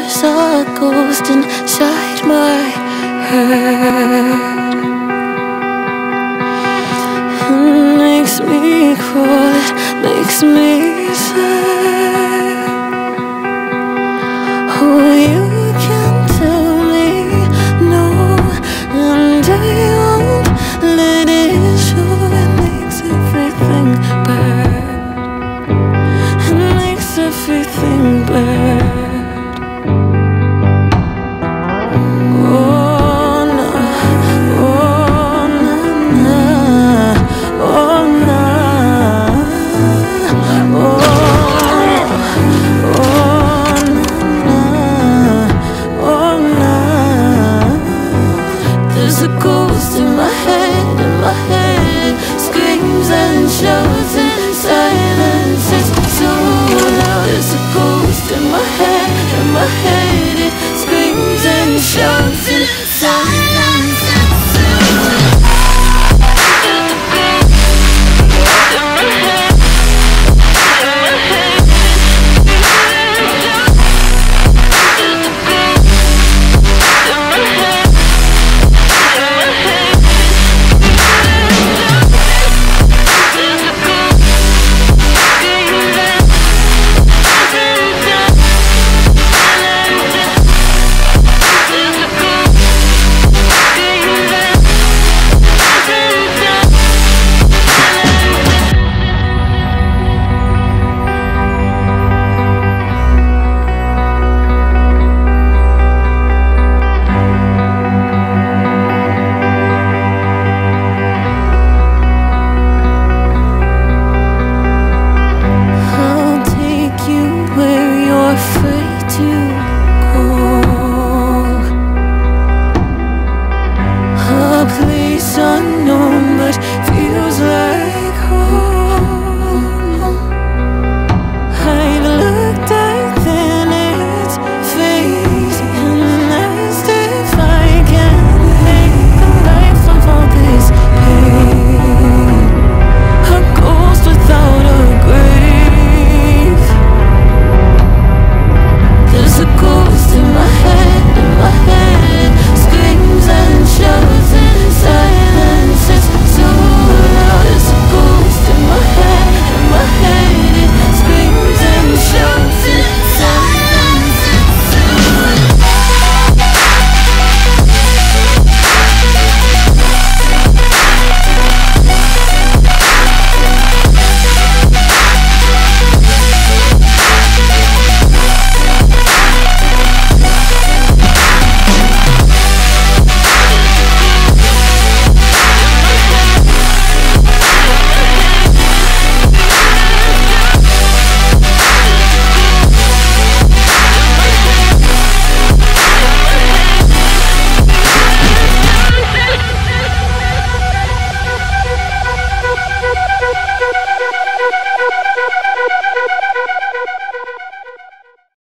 There's a ghost inside my head. It makes me crawl, it makes me sad. Oh, you can tell me no, and I won't let it show. It makes everything bad. It makes everything bad. My head, it screams and shouts inside.